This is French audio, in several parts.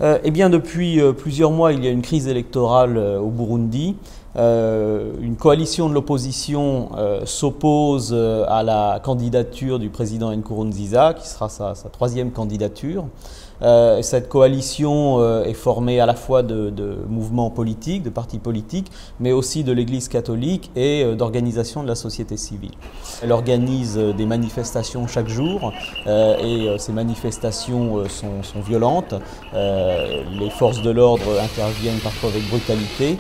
Eh bien, depuis plusieurs mois, il y a une crise électorale au Burundi. Une coalition de l'opposition s'oppose à la candidature du président Nkurunziza, qui sera sa troisième candidature. Cette coalition est formée à la fois de mouvements politiques, de partis politiques, mais aussi de l'Église catholique et d'organisations de la société civile. Elle organise des manifestations chaque jour et ces manifestations sont violentes. Les forces de l'ordre interviennent parfois avec brutalité.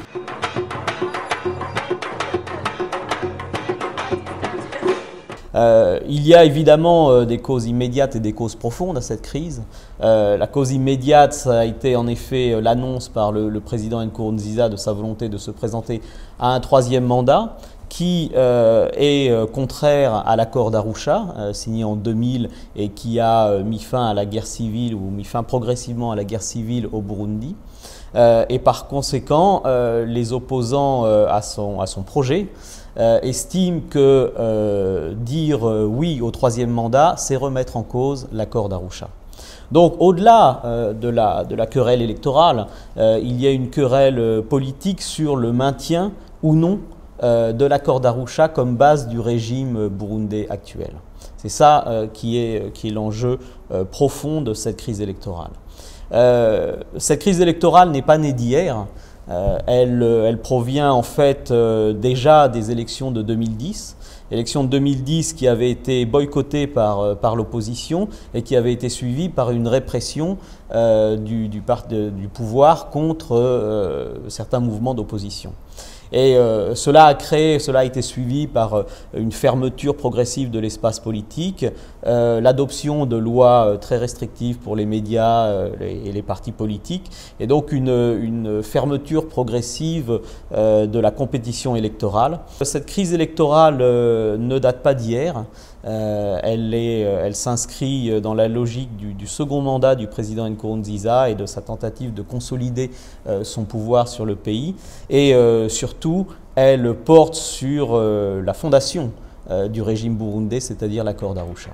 Il y a évidemment des causes immédiates et des causes profondes à cette crise. La cause immédiate, ça a été en effet l'annonce par le président Nkurunziza de sa volonté de se présenter à un troisième mandat qui est contraire à l'accord d'Arusha, signé en 2000 et qui a mis fin à la guerre civile ou mis fin progressivement à la guerre civile au Burundi. Et par conséquent, les opposants à son projet estiment que dire oui au troisième mandat, c'est remettre en cause l'accord d'Arusha. Donc au-delà de la querelle électorale, il y a une querelle politique sur le maintien ou non de l'accord d'Arusha comme base du régime burundais actuel. C'est ça qui est l'enjeu profond de cette crise électorale. Cette crise électorale n'est pas née d'hier. Elle provient en fait déjà des élections de 2010. Élections de 2010 qui avaient été boycottées par l'opposition et qui avaient été suivies par une répression du pouvoir contre certains mouvements d'opposition. Et cela a été suivi par une fermeture progressive de l'espace politique, l'adoption de lois très restrictives pour les médias et les partis politiques, et donc une fermeture progressive de la compétition électorale. Cette crise électorale ne date pas d'hier. Elle s'inscrit dans la logique du second mandat du président Nkurunziza et de sa tentative de consolider son pouvoir sur le pays. Et surtout, elle porte sur la fondation du régime burundais, c'est-à-dire l'accord d'Arusha.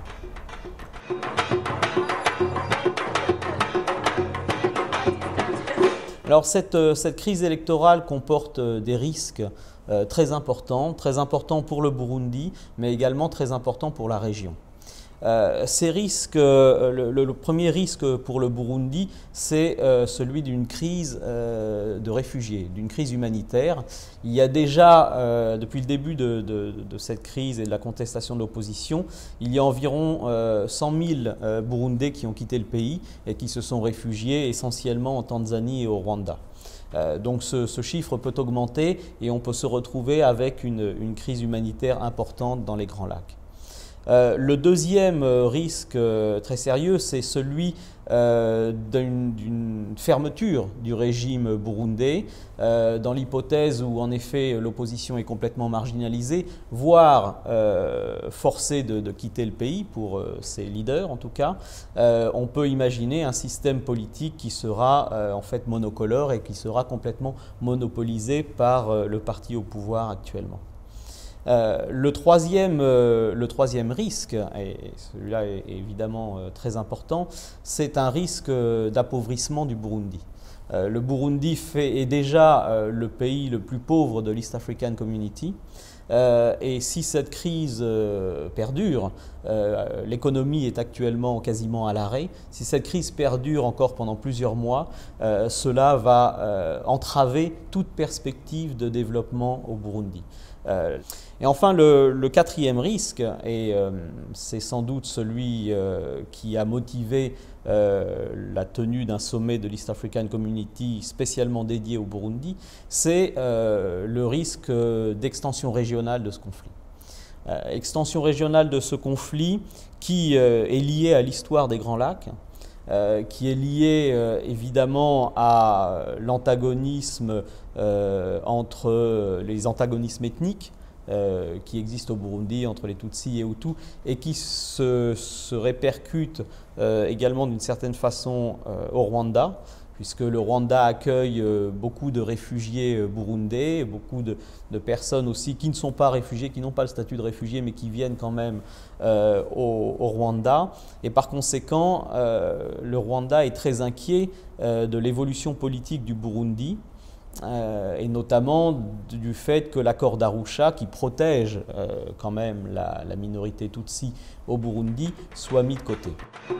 Alors cette crise électorale comporte des risques très importants pour le Burundi, mais également très importants pour la région. Ces risques, le premier risque pour le Burundi, c'est celui d'une crise de réfugiés, d'une crise humanitaire. Il y a déjà, depuis le début de cette crise et de la contestation de l'opposition, il y a environ 100 000 Burundais qui ont quitté le pays et qui se sont réfugiés essentiellement en Tanzanie et au Rwanda. Donc ce chiffre peut augmenter et on peut se retrouver avec une crise humanitaire importante dans les Grands Lacs. Le deuxième risque très sérieux, c'est celui d'une fermeture du régime burundais, dans l'hypothèse où en effet l'opposition est complètement marginalisée, voire forcée de quitter le pays pour ses leaders en tout cas. On peut imaginer un système politique qui sera en fait monocolore et qui sera complètement monopolisé par le parti au pouvoir actuellement. Le troisième risque, et celui-là est évidemment très important, c'est un risque d'appauvrissement du Burundi. Le Burundi est déjà le pays le plus pauvre de l'East African Community. Et si cette crise perdure, l'économie est actuellement quasiment à l'arrêt, si cette crise perdure encore pendant plusieurs mois, cela va entraver toute perspective de développement au Burundi. Et enfin, le quatrième risque, et c'est sans doute celui qui a motivé la tenue d'un sommet de l'East African Community spécialement dédié au Burundi, c'est le risque d'extension régionale de ce conflit. Extension régionale de ce conflit qui est lié à l'histoire des Grands Lacs, qui est lié évidemment à l'antagonisme entre les antagonismes ethniques qui existent au Burundi entre les Tutsis et Hutus et qui se répercutent également d'une certaine façon au Rwanda, puisque le Rwanda accueille beaucoup de réfugiés burundais, beaucoup de personnes aussi qui ne sont pas réfugiés, qui n'ont pas le statut de réfugiés, mais qui viennent quand même au Rwanda. Et par conséquent, le Rwanda est très inquiet de l'évolution politique du Burundi, et notamment du fait que l'accord d'Arusha, qui protège quand même la minorité Tutsi au Burundi, soit mis de côté.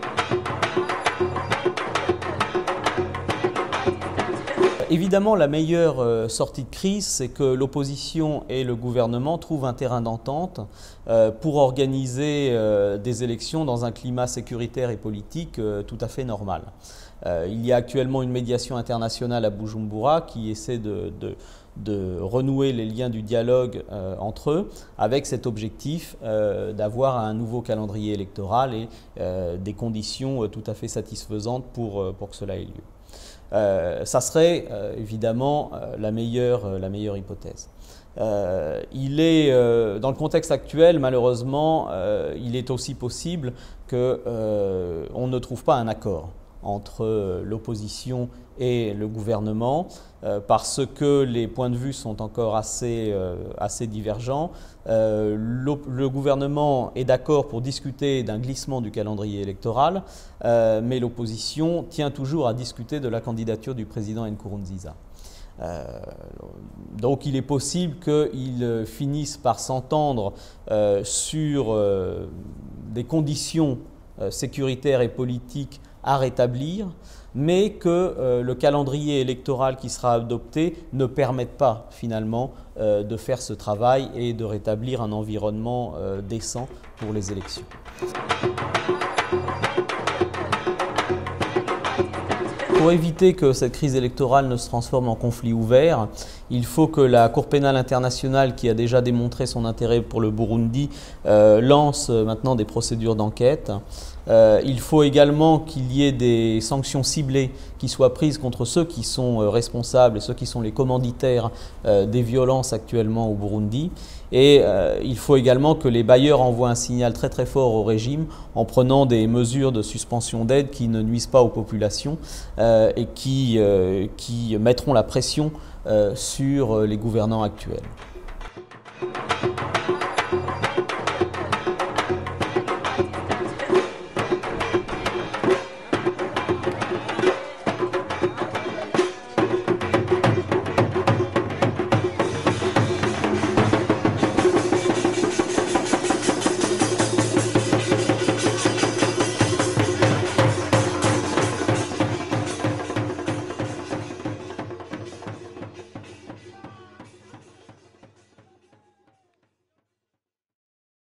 Évidemment, la meilleure sortie de crise, c'est que l'opposition et le gouvernement trouvent un terrain d'entente pour organiser des élections dans un climat sécuritaire et politique tout à fait normal. Il y a actuellement une médiation internationale à Bujumbura qui essaie de renouer les liens du dialogue entre eux, avec cet objectif d'avoir un nouveau calendrier électoral et des conditions tout à fait satisfaisantes pour que cela ait lieu. Ça serait évidemment la meilleure hypothèse. Il est, dans le contexte actuel, malheureusement, il est aussi possible qu'on ne trouve pas un accord entre l'opposition et le gouvernement, parce que les points de vue sont encore assez divergents. Le gouvernement est d'accord pour discuter d'un glissement du calendrier électoral, mais l'opposition tient toujours à discuter de la candidature du président Nkurunziza. Donc il est possible qu'ils finissent par s'entendre sur des conditions sécuritaires et politiques à rétablir, mais que le calendrier électoral qui sera adopté ne permette pas finalement de faire ce travail et de rétablir un environnement décent pour les élections. Pour éviter que cette crise électorale ne se transforme en conflit ouvert, il faut que la Cour pénale internationale, qui a déjà démontré son intérêt pour le Burundi, lance maintenant des procédures d'enquête. Il faut également qu'il y ait des sanctions ciblées qui soient prises contre ceux qui sont responsables et ceux qui sont les commanditaires des violences actuellement au Burundi. Et il faut également que les bailleurs envoient un signal très très fort au régime en prenant des mesures de suspension d'aide qui ne nuisent pas aux populations et qui mettront la pression sur les gouvernants actuels.